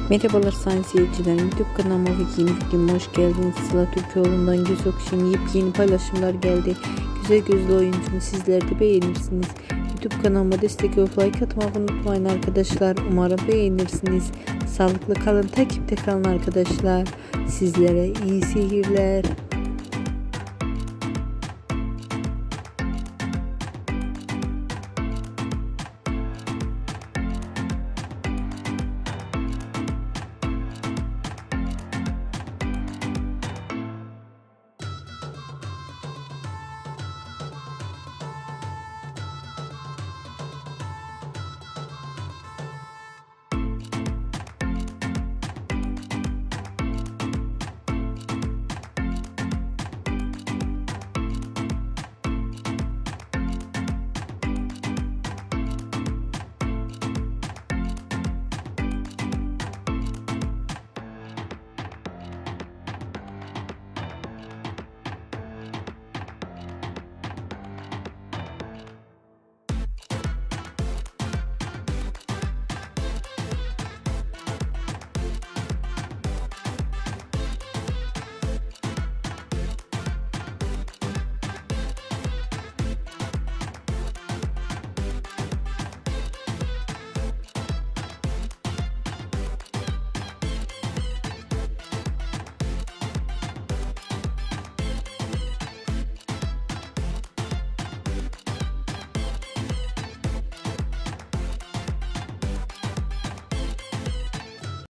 Merhabalar sayın seyirciler, YouTube kanalıma ve yeni videoma hoş geldiniz. Sıla Türkoğlu'ndan Göz Okşay'ın yepyeni paylaşımlar geldi. Güzel gözlü oyuncunu sizler de beğenirsiniz. YouTube kanalıma destek olup like atmayı unutmayın arkadaşlar. Umarım beğenirsiniz. Sağlıklı kalın, takipte kalın arkadaşlar. Sizlere iyi seyirler.